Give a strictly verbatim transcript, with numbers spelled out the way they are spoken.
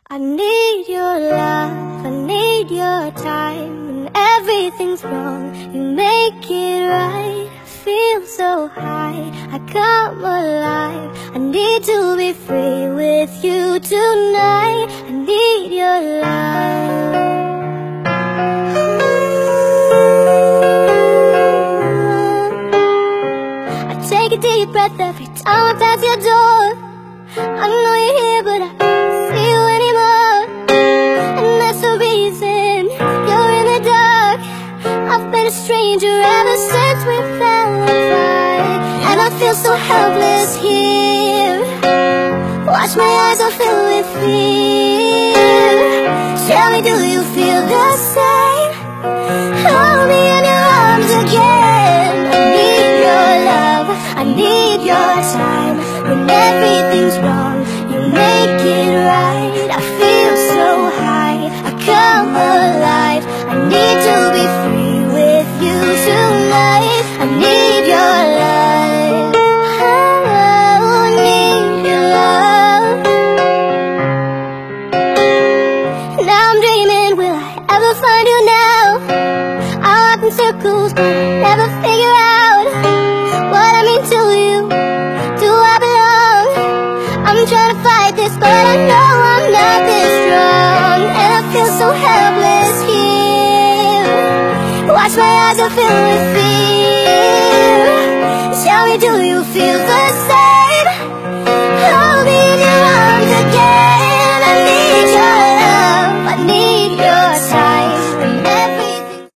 I need your love, I need your time. When everything's wrong, you make it right. I feel so high, I come alive. I need to be free with you tonight. I need your love. I take a deep breath every time I pass your door. I know you're here, but I don't see you anymore. And that's the reason you're in the dark. I've been a stranger ever since we fell apart. And I feel so helpless here. Watch my eyes are filled with fear. Tell me, do you feel the same? Hold me in your arms again. I need your love, I need your time. When everything's wrong, you make it right. I feel so high, I come alive. I need to be free with you tonight. I need your love, I need your love. Now I'm dreaming, will I ever find you now? I walk in circles, but I never figure out what I mean to you. Do I belong? I'm trying to fight this, but I know I'm not this strong. And I feel so helpless here. Watch my eyes are filled with fear.